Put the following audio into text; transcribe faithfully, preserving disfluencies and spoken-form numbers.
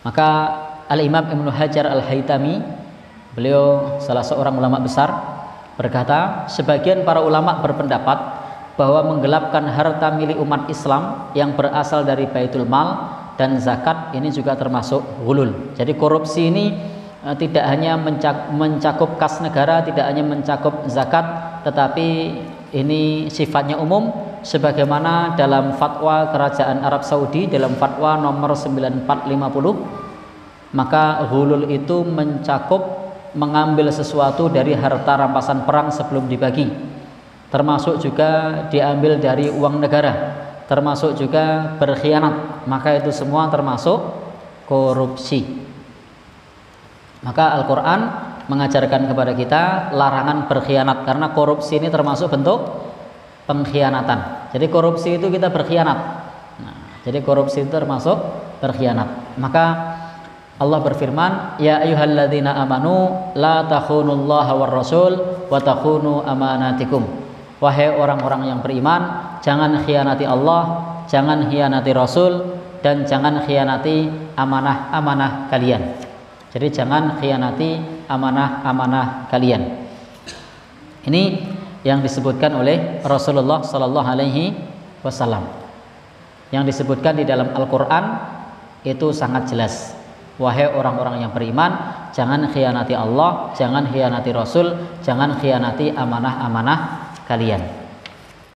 Maka Al-Imam Ibnu Hajar Al-Haytami, beliau salah seorang ulama besar, berkata, sebagian para ulama berpendapat bahwa menggelapkan harta milik umat Islam yang berasal dari Baitul Mal dan zakat ini juga termasuk ghulul. Jadi korupsi ini e, tidak hanya mencakup kas negara, tidak hanya mencakup zakat, tetapi ini sifatnya umum, sebagaimana dalam fatwa Kerajaan Arab Saudi dalam fatwa nomor sembilan empat lima puluh, maka ghulul itu mencakup mengambil sesuatu dari harta rampasan perang sebelum dibagi, termasuk juga diambil dari uang negara, termasuk juga berkhianat, maka itu semua termasuk korupsi. Maka Al-Quran mengajarkan kepada kita larangan berkhianat, karena korupsi ini termasuk bentuk pengkhianatan. Jadi korupsi itu kita berkhianat. Nah, jadi korupsi itu termasuk berkhianat. Maka Allah berfirman, ya ayyuhalladzina amanu la takhunullaha war rasul wa takhunu amanatikum. Wahai orang-orang yang beriman, jangan khianati Allah, jangan khianati Rasul, dan jangan khianati amanah-amanah kalian. Jadi jangan khianati amanah-amanah kalian. Ini yang disebutkan oleh Rasulullah Sallallahu Alaihi Wasallam. Yang disebutkan di dalam Al-Quran itu sangat jelas. Wahai orang-orang yang beriman, jangan khianati Allah, jangan khianati Rasul, jangan khianati amanah-amanah kalian.